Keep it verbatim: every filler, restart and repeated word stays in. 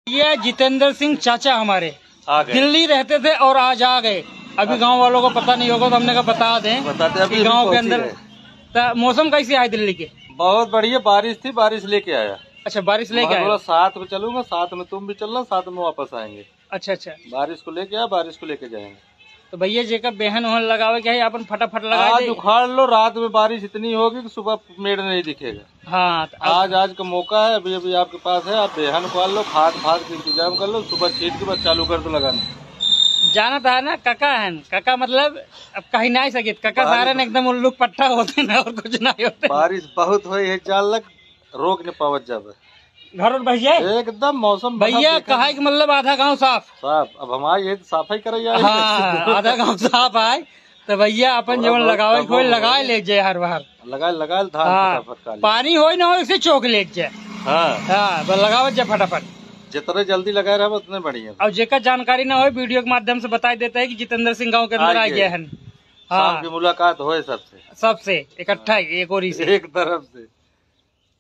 ये जितेंद्र सिंह चाचा हमारे आ गए। दिल्ली रहते थे और आज आ गए। अभी गांव वालों को पता नहीं होगा तो हमने कहा बता दें। बताते अभी गांव के अंदर तो मौसम कैसी आए दिल्ली के? बहुत बढ़िया बारिश थी, बारिश लेके आया। अच्छा, बारिश लेके आया। बोला साथ में चलूंगा, साथ में तुम भी चलना, साथ में वापस आएंगे। अच्छा अच्छा, बारिश को लेके आया, बारिश को लेके जाएंगे। तो भैया जेका बेहन वहन लगावे क्या है, अपन फटाफट लगा आज दे। उखाड़ लो, रात में बारिश इतनी होगी कि सुबह मेड़ नहीं दिखेगा। हाँ तो आज आज का मौका है, अभी अभी आपके पास है। आप बेहन उखाड़ लो, खाद फाद का इंतजाम कर लो, सुबह छीट के बस चालू कर दो लगाना। जाना था ना काका है, काका मतलब अब कहीं नहीं सके। काका सारे ने एकदम उल्लू पट्टा होते ना और कुछ नहीं होते। बारिश बहुत हुई है, चाल लग रोक न पावत जावे घर और भैया एकदम मौसम भैया कहा कि मतलब आधा गांव साफ साफ। अब हमारी ये सफाई करे जाए। हाँ आधा गांव साफ आए तो भैया अपन जीवन लगावे कोई लगाए ले जाए हर बार लगा लगा धान हाँ, फटाफट पानी हो न हो इसे चौक ले जाए। हाँ हाँ बस लगावे जाए फटाफट, जितने जल्दी लगाए रहे उतने बढ़िया। और जेकर जानकारी ना हो वीडियो के माध्यम से बता देता है कि जितेंद्र सिंह गांव के अंदर आ गया है। हाँ की मुलाकात हो सबसे सबसे इकट्ठा एक और से एक तरफ से।